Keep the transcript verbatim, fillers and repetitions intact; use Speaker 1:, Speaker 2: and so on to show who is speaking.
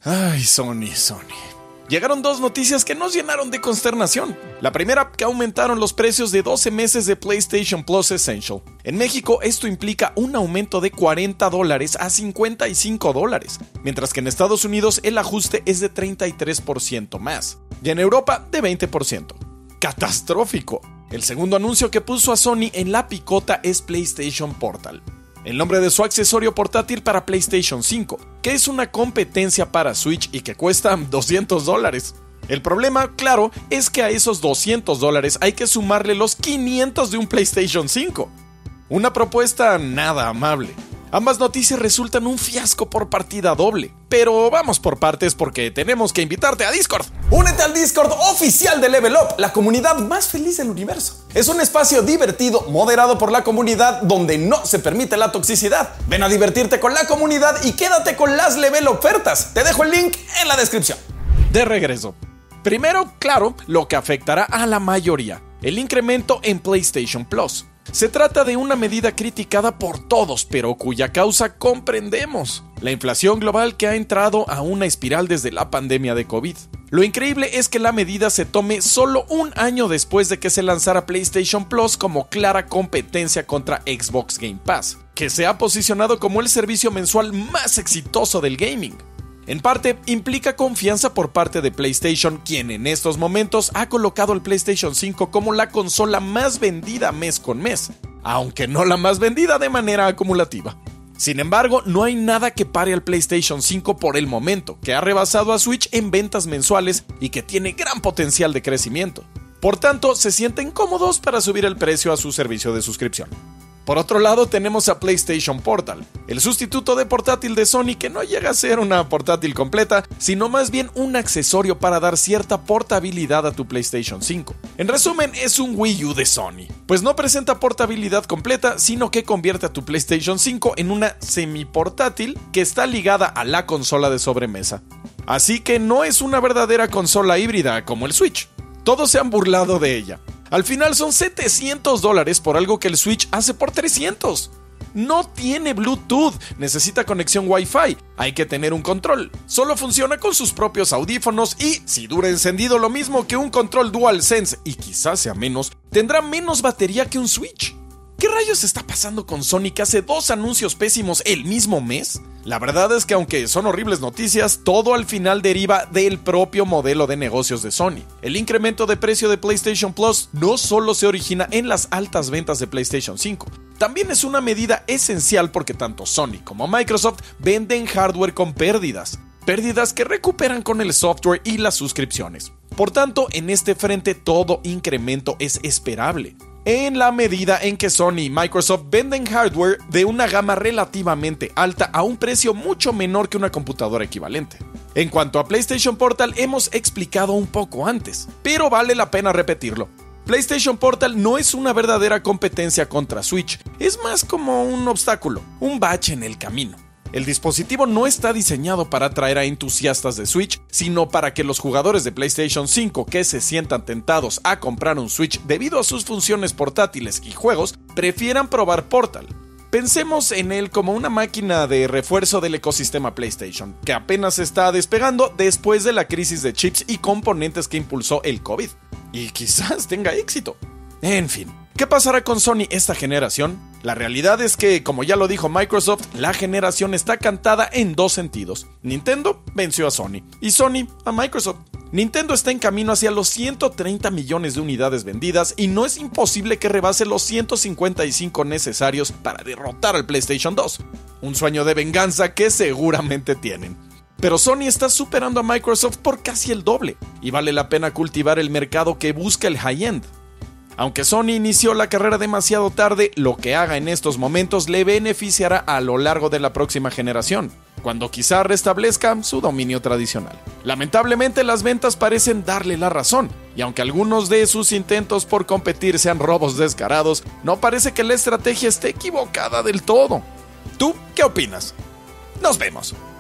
Speaker 1: Ay, Sony, Sony. Llegaron dos noticias que nos llenaron de consternación. La primera, que aumentaron los precios de doce meses de PlayStation Plus Essential. En México, esto implica un aumento de cuarenta dólares a cincuenta y cinco dólares, mientras que en Estados Unidos el ajuste es de treinta y tres por ciento más, y en Europa de veinte por ciento. ¡Catastrófico! El segundo anuncio que puso a Sony en la picota es PlayStation Portal, el nombre de su accesorio portátil para PlayStation cinco, que es una competencia para Switch y que cuesta doscientos dólares. El problema, claro, es que a esos doscientos dólares hay que sumarle los quinientos de un PlayStation cinco. Una propuesta nada amable. Ambas noticias resultan un fiasco por partida doble, pero vamos por partes porque tenemos que invitarte a Discord.
Speaker 2: Únete al Discord oficial de Level Up, la comunidad más feliz del universo. Es un espacio divertido, moderado por la comunidad, donde no se permite la toxicidad. Ven a divertirte con la comunidad y quédate con las Level ofertas. Te dejo el link en la descripción.
Speaker 1: De regreso. Primero, claro, lo que afectará a la mayoría, el incremento en PlayStation Plus. Se trata de una medida criticada por todos, pero cuya causa comprendemos: la inflación global que ha entrado a una espiral desde la pandemia de COVID. Lo increíble es que la medida se tome solo un año después de que se lanzara PlayStation Plus como clara competencia contra Xbox Game Pass, que se ha posicionado como el servicio mensual más exitoso del gaming. En parte, implica confianza por parte de PlayStation, quien en estos momentos ha colocado el PlayStation cinco como la consola más vendida mes con mes, aunque no la más vendida de manera acumulativa. Sin embargo, no hay nada que pare al PlayStation cinco por el momento, que ha rebasado a Switch en ventas mensuales y que tiene gran potencial de crecimiento. Por tanto, se sienten cómodos para subir el precio a su servicio de suscripción. Por otro lado, tenemos a PlayStation Portal, el sustituto de portátil de Sony, que no llega a ser una portátil completa, sino más bien un accesorio para dar cierta portabilidad a tu PlayStation cinco. En resumen, es un Wii U de Sony, pues no presenta portabilidad completa, sino que convierte a tu PlayStation cinco en una semi-portátil que está ligada a la consola de sobremesa. Así que no es una verdadera consola híbrida como el Switch. Todos se han burlado de ella. Al final son setecientos dólares por algo que el Switch hace por trescientos. No tiene Bluetooth, necesita conexión Wi-Fi, hay que tener un control. Solo funciona con sus propios audífonos y, si dura encendido lo mismo que un control DualSense, y quizás sea menos, tendrá menos batería que un Switch. ¿Qué rayos está pasando con Sony, que hace dos anuncios pésimos el mismo mes? La verdad es que aunque son horribles noticias, todo al final deriva del propio modelo de negocios de Sony. El incremento de precio de PlayStation Plus no solo se origina en las altas ventas de PlayStation cinco, también es una medida esencial porque tanto Sony como Microsoft venden hardware con pérdidas. Pérdidas que recuperan con el software y las suscripciones. Por tanto, en este frente todo incremento es esperable, en la medida en que Sony y Microsoft venden hardware de una gama relativamente alta a un precio mucho menor que una computadora equivalente. En cuanto a PlayStation Portal, hemos explicado un poco antes, pero vale la pena repetirlo. PlayStation Portal no es una verdadera competencia contra Switch, es más como un obstáculo, un bache en el camino. El dispositivo no está diseñado para atraer a entusiastas de Switch, sino para que los jugadores de PlayStation cinco que se sientan tentados a comprar un Switch debido a sus funciones portátiles y juegos, prefieran probar Portal. Pensemos en él como una máquina de refuerzo del ecosistema PlayStation, que apenas está despegando después de la crisis de chips y componentes que impulsó el COVID. Y quizás tenga éxito. En fin. ¿Qué pasará con Sony esta generación? La realidad es que, como ya lo dijo Microsoft, la generación está cantada en dos sentidos. Nintendo venció a Sony y Sony a Microsoft. Nintendo está en camino hacia los ciento treinta millones de unidades vendidas y no es imposible que rebase los ciento cincuenta y cinco necesarios para derrotar al PlayStation dos. Un sueño de venganza que seguramente tienen. Pero Sony está superando a Microsoft por casi el doble y vale la pena cultivar el mercado que busca el high-end. Aunque Sony inició la carrera demasiado tarde, lo que haga en estos momentos le beneficiará a lo largo de la próxima generación, cuando quizá restablezca su dominio tradicional. Lamentablemente, las ventas parecen darle la razón, y aunque algunos de sus intentos por competir sean robos descarados, no parece que la estrategia esté equivocada del todo. ¿Tú qué opinas? Nos vemos.